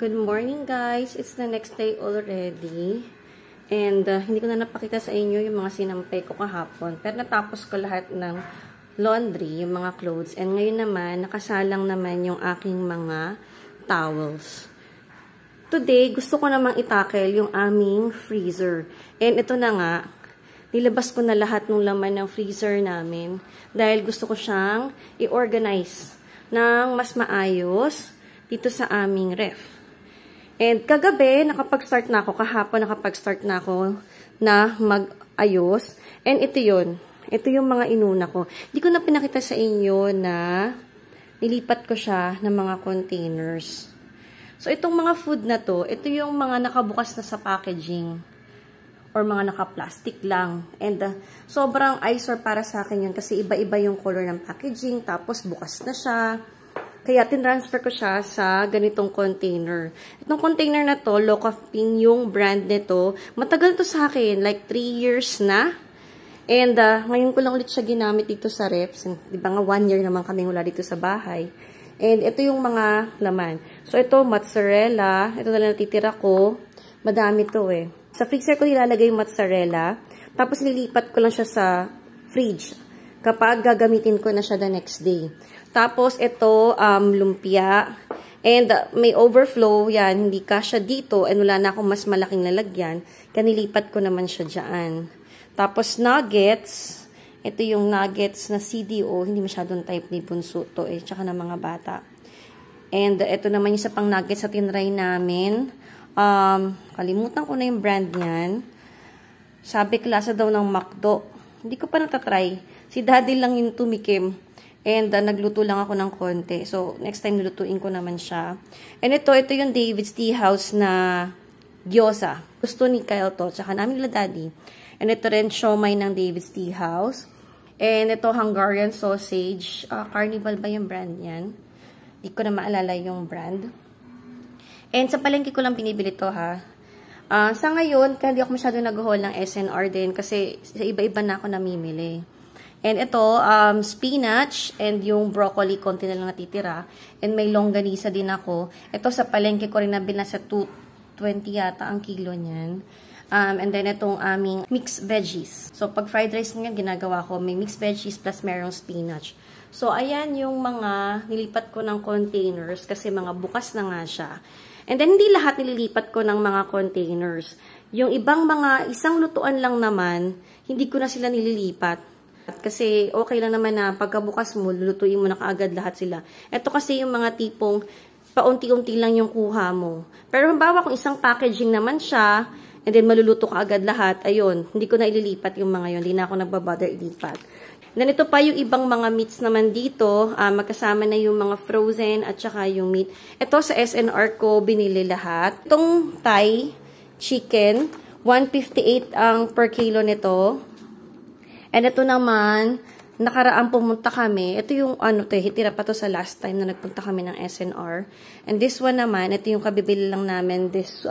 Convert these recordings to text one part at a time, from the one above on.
Good morning guys! It's the next day already. And hindi ko na napakita sa inyo yung mga sinampay ko kahapon. Pero natapos ko lahat ng laundry, yung mga clothes. And ngayon naman, nakasalang naman yung aking mga towels. Today, gusto ko namang itakel yung aming freezer. And ito na nga, nilabas ko na lahat ng laman ng freezer namin. Dahil gusto ko siyang i-organize ng mas maayos dito sa aming ref. And kagabi, nakapag-start na ako. Kahapon, nakapag-start na ako na mag-ayos. And ito yun. Ito yung mga inuna ko. Hindi ko na pinakita sa inyo na nilipat ko siya ng mga containers. So, itong mga food na to, ito yung mga nakabukas na sa packaging. Or mga naka-plastic lang. And sobrang eyesore para sa akin yun. Kasi iba-iba yung color ng packaging. Tapos, bukas na siya. Kaya, tinransfer ko siya sa ganitong container. Itong container na to, Locafin yung brand nito. Matagal to sa akin, like 3 years na. And, ngayon ko lang ulit siya ginamit dito sa reps. Di ba nga, 1 year naman kami wala dito sa bahay. And, ito yung mga laman. So, ito, mozzarella. Ito na lang natitira ko. Madami to eh. Sa freezer ko nilalagay yung mozzarella. Tapos, nilipat ko lang siya sa fridge. Kapag gagamitin ko na siya the next day. Tapos, ito, lumpia. And, may overflow. Yan, hindi kasya dito. And, wala na akong mas malaking lalagyan. Kanilipat ko naman siya dyan. Tapos, nuggets. Ito yung nuggets na CDO. Hindi masyadong type ni Bunso to eh. Tsaka ng mga bata. And, ito naman yung sa pang nuggets sa tinry namin. Kalimutan ko na yung brand niyan. Sabi, klasa daw ng McDo. Hindi ko pa natatry. Si Daddy lang yung tumikim. And nagluto lang ako ng konti. So, next time nilutuin ko naman siya. And ito yung David's Tea House na gyoza. Gusto ni Kyle to. Tsaka namin nila Daddy. And ito rin siomai ng David's Tea House. And ito Hungarian sausage. Carnival ba yung brand yan? Hindi ko na maalala yung brand. And sa palengke ko lang binibili to ha. Sa ngayon, kaya hindi ako masyado nag-haul ng SNR din. Kasi sa iba-iba na ako namimili. And ito, spinach and yung broccoli, konti na lang natitira. And may longganisa din ako. Ito sa palengke ko rin nabili sa 220 yata ang kilo niyan. And then itong aming mixed veggies. So pag fried rice ngayon, ginagawa ko, may mixed veggies plus merong spinach. So ayan yung mga nilipat ko ng containers kasi mga bukas na nga siya. And then hindi lahat nililipat ko ng mga containers. Yung ibang mga isang lutuan lang naman, hindi ko na sila nililipat. Kasi okay lang naman na pagkabukas mo, lulutuin mo na kaagad lahat sila. Ito kasi yung mga tipong paunti-unti lang yung kuha mo. Pero halimbawa kung isang packaging naman siya, and then maluluto ka agad lahat, ayun, hindi ko na ililipat yung mga yun. Hindi na ako nagbabother ilipat. Then ito pa yung ibang mga meats naman dito. Magkasama na yung mga frozen at saka yung meat. Ito sa SNR ko, binili lahat. Itong Thai chicken, 158 ang per kilo nito. And ito naman, nakaraang pumunta kami. Ito yung hitira pa to sa last time na nagpunta kami ng SNR. And this one naman, ito yung kabibili lang namin this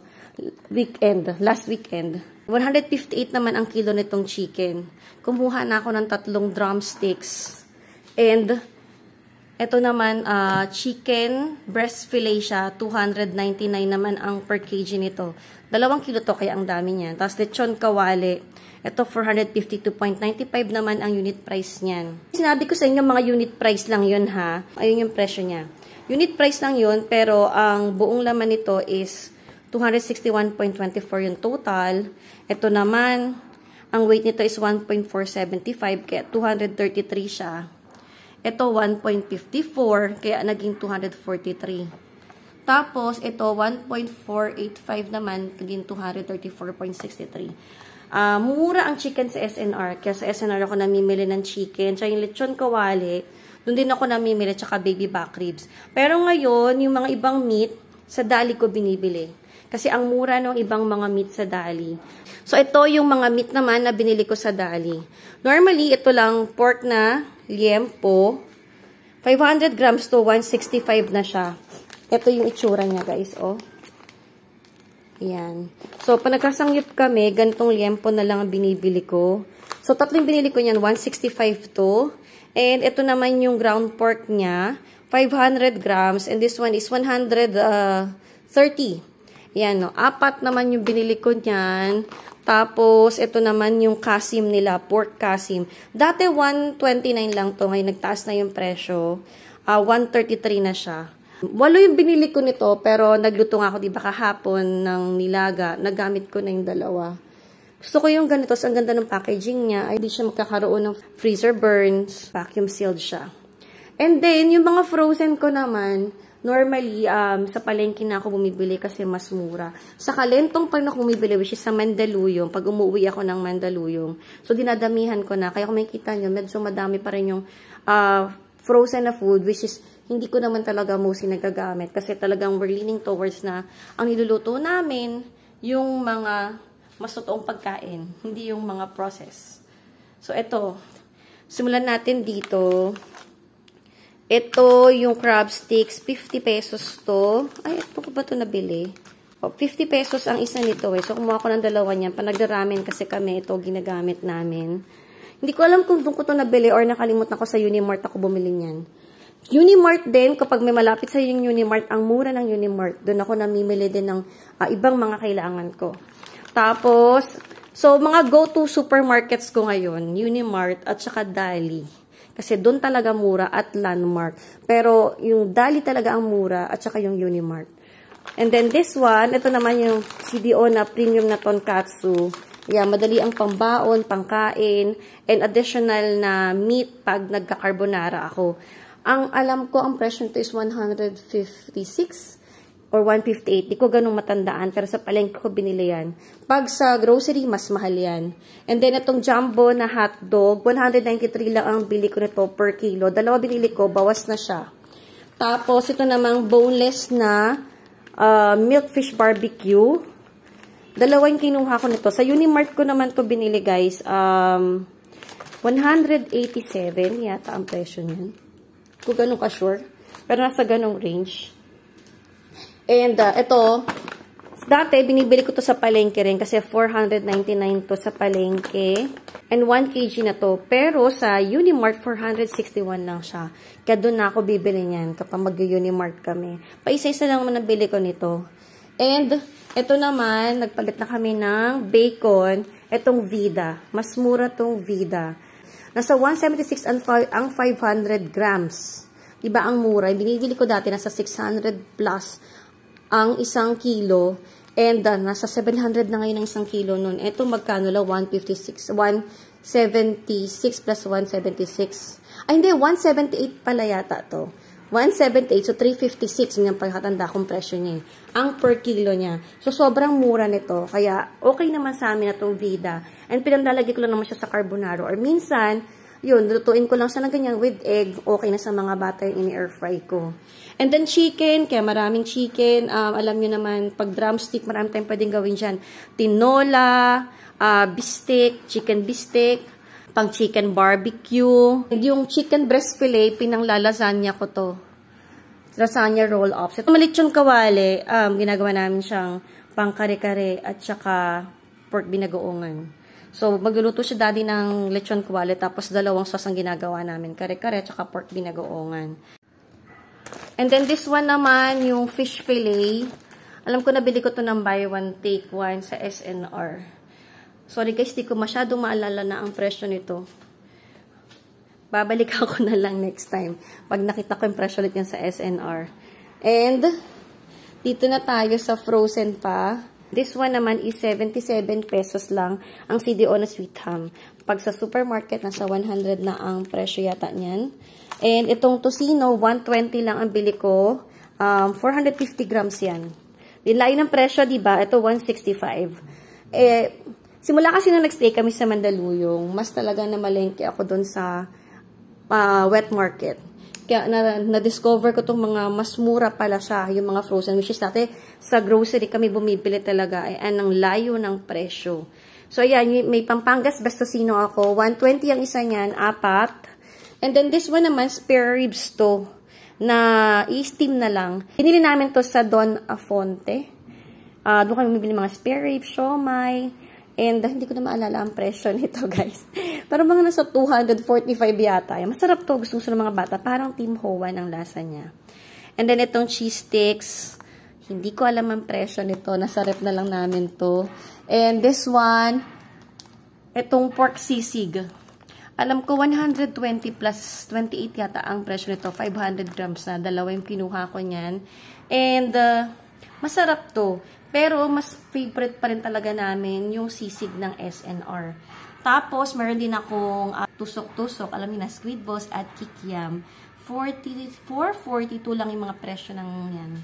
last weekend. 158 naman ang kilo nitong chicken. Kumuha na ako ng 3 drumsticks. And ito naman, chicken breast fillet siya. 299 naman ang per kg nito. 2 kilo to, kaya ang dami niyan. Tapos lechon kawali. Ito, 452.95 naman ang unit price niyan. Sinabi ko sa inyo, mga unit price lang yun ha. Ayun yung presyo niya. Unit price lang yun, pero ang buong laman nito is 261.24 yung total. Ito naman, ang weight nito is 1.475, kaya 233 siya. Ito, 1.54, kaya naging 243. Tapos, ito, 1.485 naman, naging 234.63. Mura ang chicken sa SNR. Kaya sa SNR ako namimili ng chicken. Tsaka yung lechon kawali, doon din ako namimili. Tsaka baby back ribs. Pero ngayon, yung mga ibang meat, sa Dali ko binibili. Kasi ang mura ng ibang mga meat sa Dali. So, ito yung mga meat naman na binili ko sa Dali. Normally, ito lang pork na liempo. 500 grams to 165 na siya. Ito yung itsura niya, guys. Oh. Ayan. So, pag nagkasangyup kami, ganitong liempo na lang ang binibili ko. So, tatlong binili ko niyan, 165 to. And ito naman yung ground pork niya, 500 grams. And this one is 100 30. Yan, no. 4 naman yung binili ko niyan. Tapos, ito naman yung kasim nila, pork kasim. Dati, 129 lang to. Ngayon, nagtaas na yung presyo. 133 na siya. 8 yung binili ko nito, pero nagluto nga ako, diba, kahapon ng nilaga. Nagamit ko na yung 2. Gusto ko yung ganito. So, ang ganda ng packaging niya. Ay, di siya magkakaroon ng freezer burns. Vacuum sealed siya. And then, yung mga frozen ko naman, normally, sa palengke na ako bumibili kasi mas mura. Sa Kalentong pa rin ako bumibili, which is sa Mandaluyong. Pag umuwi ako ng Mandaluyong. So, dinadamihan ko na. Kaya kung makikita nyo, medyo madami pa rin yung frozen na food, which is hindi ko naman talaga mostly nagagamit. Kasi talagang we're leaning towards na ang niluluto namin, yung mga mas totoong pagkain, hindi yung mga process. So, ito. Simulan natin dito. Ito yung crab sticks. 50 pesos to. Ay, ito ko ba ito nabili? 50 pesos ang isa nito eh. So, kumuha ko ng 2 niyan. Panagdaramen kasi kami ito ginagamit namin. Hindi ko alam kung doon ko ito nabili or nakalimutan ko sa Unimart ako bumili niyan. Unimart din, kapag may malapit sa yung Unimart, ang mura ng Unimart. Doon ako namimili din ng ibang mga kailangan ko. Tapos, so mga go-to supermarkets ko ngayon, Unimart at saka Dali. Kasi doon talaga mura at Landmark. Pero yung Dali talaga ang mura at saka yung Unimart. And then this one, ito naman yung CDO na premium na tonkatsu. Yeah, madali ang pambaon, pangkain, and additional na meat pag nagka-carbonara ako. Ang alam ko, ang presyo nito is 156 or 158. Di ko ganun matandaan. Pero sa palengke ko binili yan. Pag sa grocery, mas mahal yan. And then, itong jumbo na hotdog, 193 lang ang bili ko nito per kilo. 2 binili ko, bawas na siya. Tapos, ito namang boneless na milkfish barbecue. 2 yung kinuha ko nito. Sa Unimart ko naman to binili, guys. 187 yata ang presyo niyan. Kung ganun ka sure. Pero nasa ganung range. And, ito, dati, binibili ko to sa palengke rin kasi 499 to sa palengke. And 1 kg na to. Pero sa Unimart, 461 lang siya. Kaya doon na ako bibili niyan kapag mag-Unimart kami. Paisa-isa lang naman nabili ko nito. And, ito naman, nagpalit na kami ng bacon. Itong Vida. Mas mura tong Vida. Nasa 176 ang 500 grams. Diba ang mura? Binibili ko dati nasa 600 plus ang 1 kilo. And nasa 700 na ngayon ang 1 kilo nun. Ito magkano lang? 156. 176 plus 176. Ay hindi, 178 pala yata to. 178. So 356 yung pagkatanda kong presyo niya. Ang per kilo niya. So sobrang mura nito. Kaya okay naman sa amin na itong Vida. And pinaglalagay ko lang naman siya sa carbonara. Or minsan, yun, lutuin ko lang siya ng ganyan with egg. Okay na sa mga bata yung ini-air fry ko. And then chicken, kaya maraming chicken. Alam nyo naman, pag drumstick, marami tayong pwedeng gawin dyan. Tinola, bistek, chicken bistek, pang chicken barbecue. And yung chicken breast fillet, pinanglalasanya ko to. Lasagna roll-ups. Ito malitsyon kawali, ginagawa namin siyang pang kare-kare at saka pork binagoongan. So, magluluto siya daddy ng lechon kawali, tapos 2 sauce ang ginagawa namin. Kare-kare at saka pork binagoongan. And then this one naman, yung fish fillet. Alam ko nabili ko to ng buy one, take one sa SNR. Sorry guys, di ko masyadong maalala na ang presyo nito. Babalik ako na lang next time. Pag nakita ko yung presyo ulit yan sa SNR. And, dito na tayo sa frozen pa. This one naman is 77 pesos lang ang CDO na sweet ham. Pag sa supermarket, nasa 100 na ang presyo yata niyan. And itong tocino, 120 lang ang bili ko. 450 grams yan. Dilayo ng presyo, diba? Ito, 165. Simula kasi nung nagstay kami sa Mandaluyong, mas talaga na malengke ako doon sa wet market. Kaya na-discover ko itong mga mas mura pala siya, yung mga frozen, which is dati sa grocery kami bumibili talaga, ang layo ng presyo. So, ayan, may Pampangas Bestosino ako. 120 ang isa niyan, 4. And then this one naman, spare ribs to, na i-steam na lang. Pinili namin to sa Don Afonte. Doon kami bumibili mga spare ribs, siomai. And hindi ko na maalala ang presyo nito, guys. Pero mga nasa 245 yata. Masarap to. Gusto ng mga bata. Parang Tim Ho Wan ang lasa niya. And then itong cheese sticks. Hindi ko alam ang presyo nito. Nasa rep na lang namin to. And this one, itong pork sisig. Alam ko 120 plus 28 yata ang presyo nito. 500 grams na. Dalawa yung kinuha ko niyan. And masarap to. Pero mas favorite pa rin talaga namin yung sisig ng SNR. Tapos meron din akong tusok-tusok. Alam niyo na, squid balls at kikiam. 44, 42 lang yung mga presyo ng yan.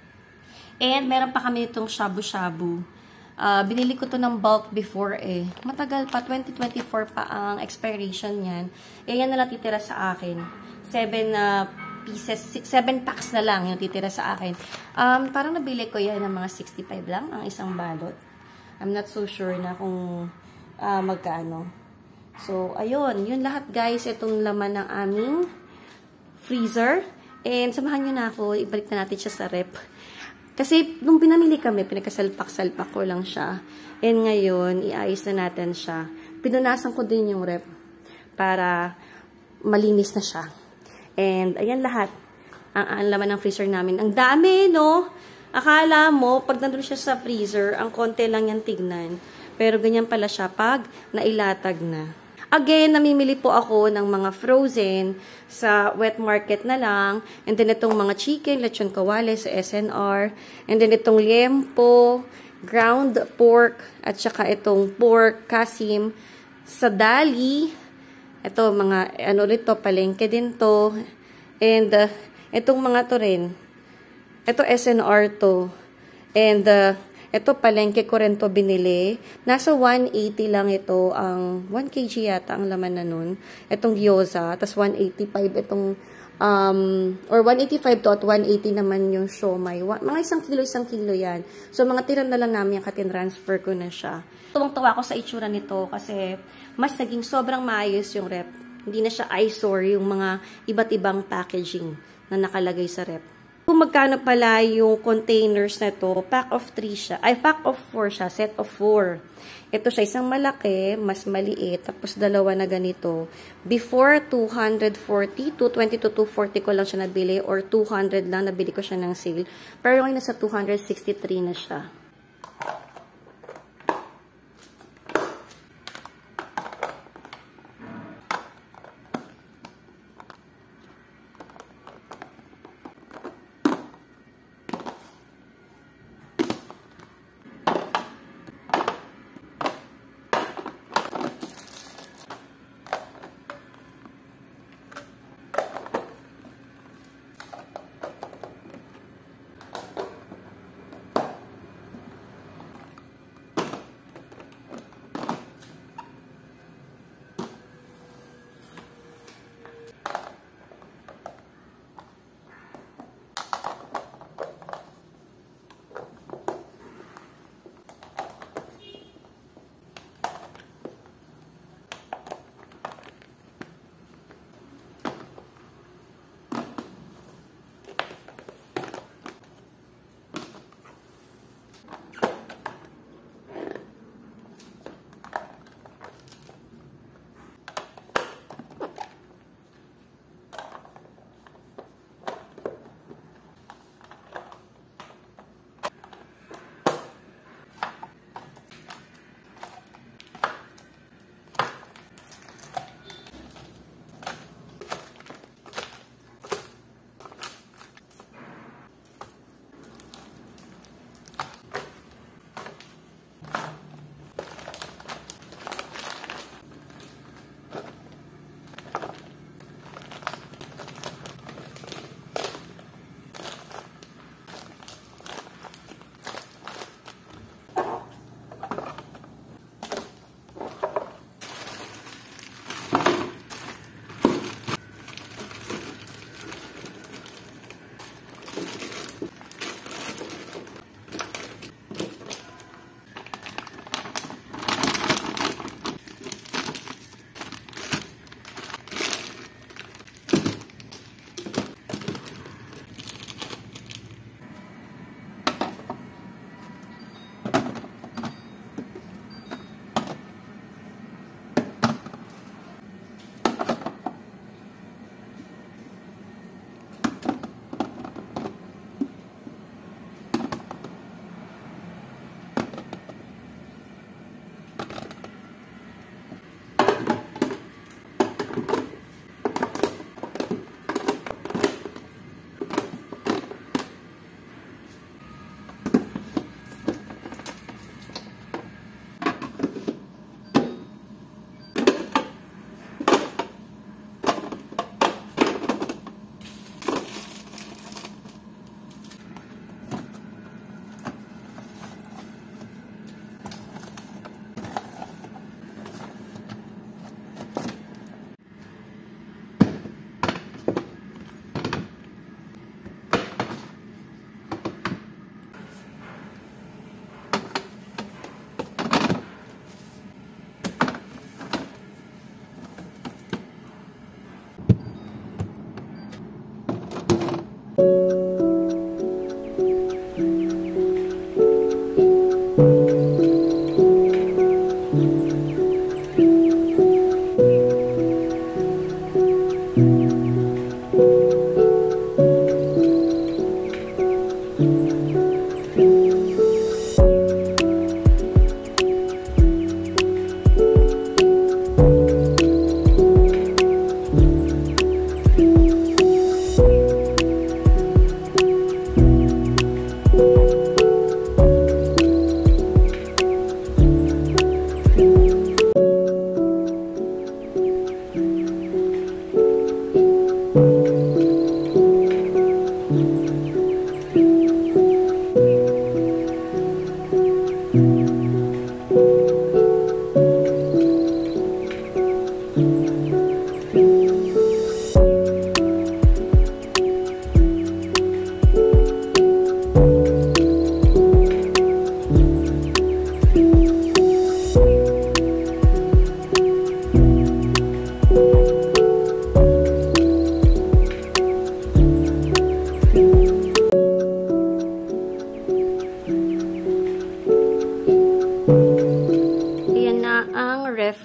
And meron pa kami itong shabu-shabu. Binili ko to ng bulk before eh. Matagal pa, 2024 pa ang expiration niyan. Eh, yan na lang titira sa akin. 7 pieces, 7 packs na lang yung titira sa akin. Parang nabili ko yan ng mga 65 lang ang isang balot. I'm not so sure na kung magkano. So, ayun. Yun lahat guys. Itong laman ng aming freezer. And samahan nyo na ako. Ibalik na natin siya sa rep. Kasi, nung pinamili kami, pinagkasalpak-salpak ko lang siya. And ngayon, iayos na natin siya. Pinunasan ko din yung rep para malinis na siya. And, ayan lahat. Ang laman ng freezer namin. Ang dami, no? Akala mo, pag nandun siya sa freezer, ang konti lang yan tignan. Pero ganyan pala siya pag nailatag na. Again, namimili po ako ng mga frozen sa wet market na lang. And then itong mga chicken, lechon kawale sa SNR. And then itong liempo, ground pork, at saka itong pork kasim sa Dali. Ito, mga, ano rito, palengke din to. And itong mga to rin. Ito SNR to. And ito, palengke ko rin to binili. Nasa 180 lang ito. Ang 1 kg yata ang laman na nun. Itong gyoza. Tapos 185 itong, or 185 to at 180 naman yung siomay. Mga isang kilo yan. So, mga tira na lang namin yung katin-transfer ko na siya. Tuwang-tuwa ako sa itsura nito kasi mas naging sobrang maayos yung rep. Hindi na siya eyesore yung mga iba't ibang packaging na nakalagay sa rep. Kung magkano pala yung containers na to, pack of 3 siya, ay pack of 4 siya, set of 4. Ito siya, isang malaki, mas maliit, tapos dalawa na ganito. Before, 240, 220 to 240 ko lang siya nabili, or 200 lang nabili ko siya ng sale. Pero ngayon nasa 263 na siya.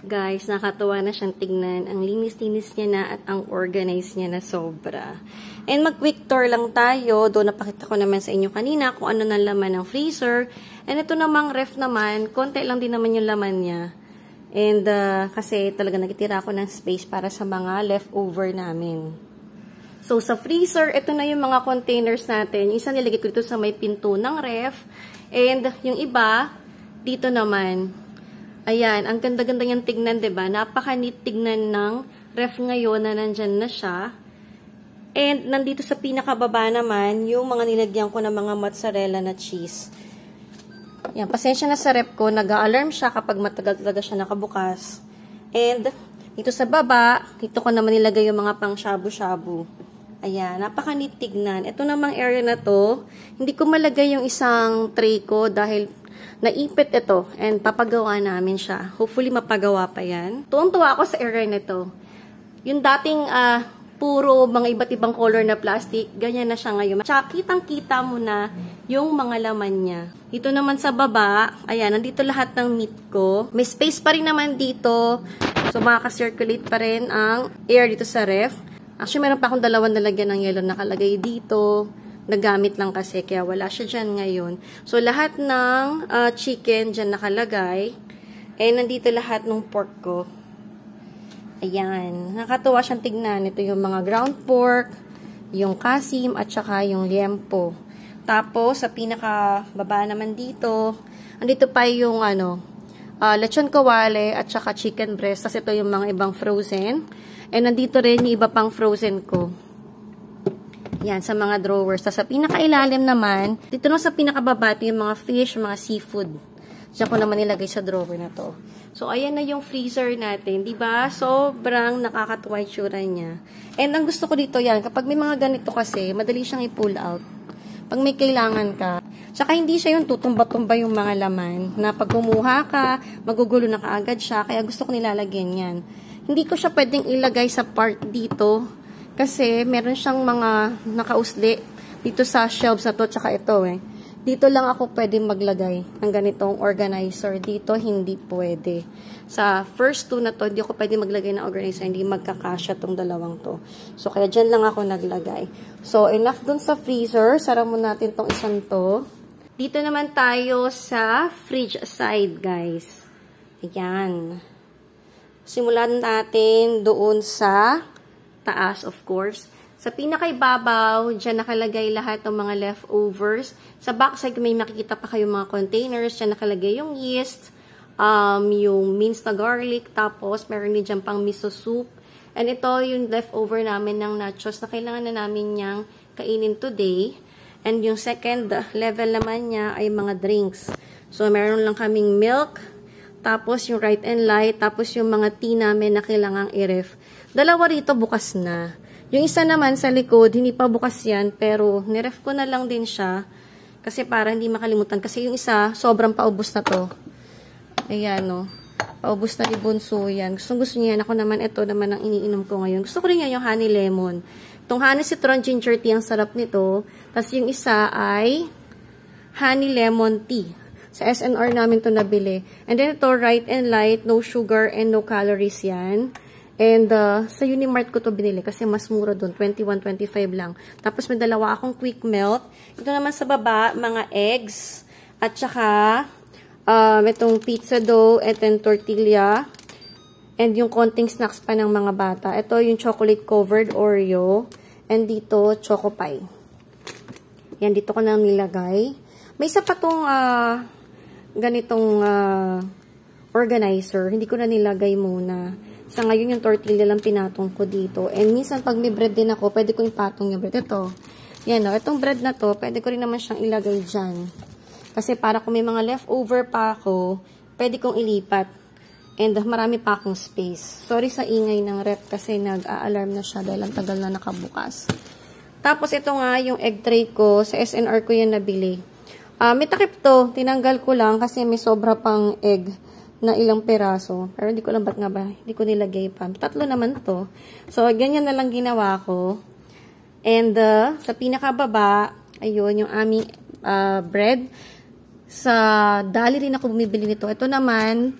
Guys, nakatuwa na siyang tignan. Ang linis-linis niya na at ang organized niya na sobra. And mag-quick tour lang tayo. Doon napakita ko naman sa inyo kanina kung ano na laman ng freezer. And ito namang ref naman, konti lang din naman yung laman niya. And kasi talaga nagtitira ako ng space para sa mga leftover namin. So, sa freezer, ito na yung mga containers natin. Yung isa nilagay ko dito sa may pinto ng ref. And yung iba, dito naman. Ayan, ang ganda-ganda niyang tignan, diba? Napaka-neat tignan ng ref ngayon na nandyan na siya. And nandito sa pinakababa naman, yung mga nilagyan ko ng mga mozzarella na cheese. Ayan, pasensya na sa ref ko, nag-a-alarm siya kapag matagal talaga siya nakabukas. And dito sa baba, dito ko naman nilagay yung mga pang shabu-shabu. Ayan, napaka-neat tignan. Ito namang area na to, hindi ko malagay yung isang tray ko dahil naipit ito and papagawa namin siya. Hopefully mapagawa pa yan. Tuwang-tuwa ako sa area na to. Yung dating puro mga iba't ibang color na plastic, ganyan na siya ngayon. Tsaka kitang-kita mo na yung mga laman niya. Dito naman sa baba, ayan, nandito lahat ng meat ko. May space pa rin naman dito. So makaka-circulate pa rin ang air dito sa ref. Actually, meron pa akong dalawang nalagyan ng yellow nakalagay dito. Nagamit lang kasi, kaya wala siya dyan ngayon. So, lahat ng chicken dyan nakalagay. Eh, nandito lahat ng pork ko. Ayan. Nakatuwa siyang tignan. Ito yung mga ground pork, yung kasim, at saka yung liempo. Tapos, sa pinaka-baba naman dito, andito pa yung lechon kawale, at saka chicken breast. Tapos, ito yung mga ibang frozen. And nandito rin yung iba pang frozen ko. Yan, sa mga drawers. Tapos sa pinakailalim naman, dito na sa pinakababa, yung mga fish, mga seafood. Diyan ko naman nilagay sa drawer na to. So, ayan na yung freezer natin. Diba? Sobrang nakakatuwa yung tsura niya. And ang gusto ko dito yan, kapag may mga ganito kasi, madali siyang i-pull out. Pag may kailangan ka. Tsaka hindi siya yung tutumba-tumba yung mga laman. Na pag kumuha ka, magugulo na kaagad siya. Kaya gusto ko nilalagyan yan. Hindi ko siya pwedeng ilagay sa part dito. Kasi, meron siyang mga nakausli dito sa shelves na to, tsaka ito Dito lang ako pwede maglagay ng ganitong organizer. Dito, hindi pwede. Sa first two na to, hindi ako pwede maglagay ng organizer. Hindi magkakasya tong dalawang to. So, kaya dyan lang ako naglagay. So, enough dun sa freezer. Sara mo natin tong isang to. Dito naman tayo sa fridge side, guys. Ayan. Simulan natin doon sa taas, of course. Sa pinakaibabaw, dyan nakalagay lahat ng mga leftovers. Sa backside, may makikita pa kayo mga containers. Dyan nakalagay yung yeast, yung minced na garlic, tapos meron din dyan pang miso soup. And ito yung leftover namin ng nachos na kailangan na namin niyang kainin today. And yung second level naman niya ay mga drinks. So, meron lang kaming milk, tapos yung Right and Light, tapos yung mga tea namin na kailangang i-ref. Dalawa rito bukas na. Yung isa naman sa likod, hindi pa bukas yan, pero niref ko na lang din siya. Kasi para hindi makalimutan. Kasi yung isa, sobrang paubos na to. Ayan, no. Paubos na ni Bunso yan. Gusto niya yan. Ako naman, ito naman ang iniinom ko ngayon. Gusto ko rin yan yung honey lemon. Itong honey citron ginger tea, ang sarap nito. Tapos yung isa ay honey lemon tea. Sa SNR namin to nabili. And then ito, Right and Light, no sugar and no calories yan. And sa Unimart ko to binili kasi mas mura doon, 21.25 lang. Tapos may dalawa akong quick melt. Ito naman sa baba, mga eggs. At saka, itong pizza dough, and then tortilla. And yung konting snacks pa ng mga bata. Ito yung chocolate covered Oreo. And dito, choco pie. Yan, dito ko nang nilagay. May isa pa tong ganitong organizer. Hindi ko na nilagay muna. Sa ngayon, yung tortilla lang pinatong ko dito. And minsan, pag may bread din ako, pwede ko ipatong yung bread. Ito. Yan, no? Itong bread na to, pwede ko rin naman siyang ilagay dyan. Kasi para kung may mga leftover pa ako, pwede kong ilipat. And marami pa akong space. Sorry sa ingay ng ref kasi nag-a-alarm na siya dahil ang tagal na nakabukas. Tapos, ito nga, yung egg tray ko. Sa SNR ko yan nabili. May takip to. Tinanggal ko lang kasi may sobra pang egg na ilang peraso. Pero hindi ko lang ba't nga ba, hindi ko nilagay pa. Tatlo naman to. So, ganyan na lang ginawa ko. And, sa pinakababa, ayun, yung aming bread. Sa Dali rin ako bumibili nito. Ito naman,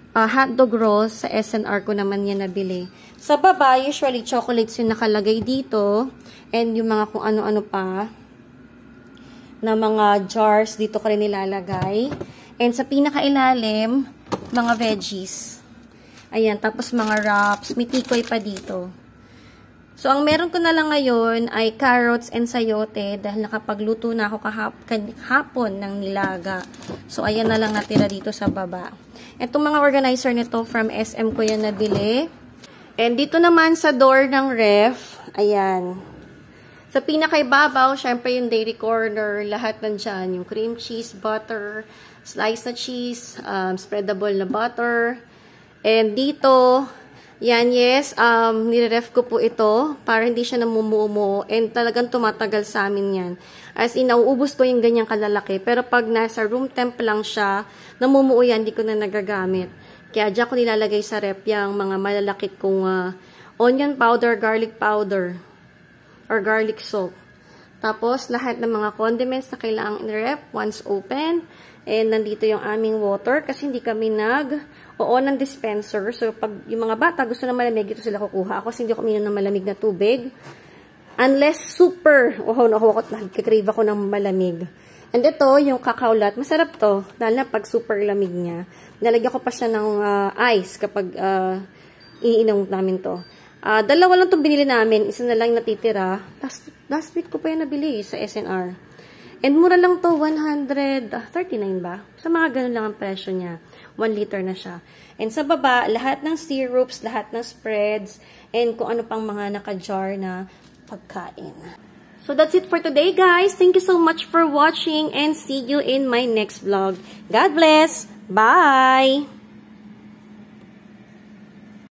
hotdog rolls. Sa SNR ko naman yan nabili. Sa baba, usually chocolates yung nakalagay dito. And yung mga kung ano-ano pa na mga jars dito ko rin nilalagay. And sa pinakailalim, mga veggies. Ayan, tapos mga wraps. May tikoy pa dito. So, ang meron ko na lang ngayon ay carrots and sayote dahil nakapagluto na ako kahapon ng nilaga. So, ayan na lang natira dito sa baba. Itong mga organizer nito from SM ko yan nabili. And dito naman sa door ng ref, ayan. Sa pinakaibabaw, syempre yung dairy corner, lahat nandyan. Yung cream cheese, butter, slice na cheese, spreadable na butter. And dito, yan, yes, nire-ref ko po ito para hindi siya namumuo and talagang tumatagal sa amin yan. As in, nauubos ko yung ganyang kalalaki. Pero pag nasa room temp lang siya, namumuo yan, hindi ko na nagagamit. Kaya dyan ko nilalagay sa ref yung mga malalaki kong onion powder, garlic powder, or garlic salt. Tapos, lahat ng mga condiments na kailangang i-ref once open. And nandito yung aming water kasi hindi kami ng dispenser. So, pag yung mga bata gusto na malamig, ito sila kukuha. Ako kasi hindi ako uminom ng malamig na tubig. Unless super, nagkikrave ako ng malamig. And ito, yung cacao latte. Masarap to. Dahil na pag super lamig niya. Nalagyan ko pa siya ng ice kapag iniinom namin to. Dalawa lang itong binili namin. Isa na lang natitira. Last week ko pa yan nabili sa SNR. And mura lang to, 139 ba? Sa mga ganun lang ang presyo niya. 1 liter na siya. And sa baba, lahat ng syrups, lahat ng spreads, and kung ano pang mga naka-jar na pagkain. So that's it for today, guys. Thank you so much for watching and see you in my next vlog. God bless! Bye!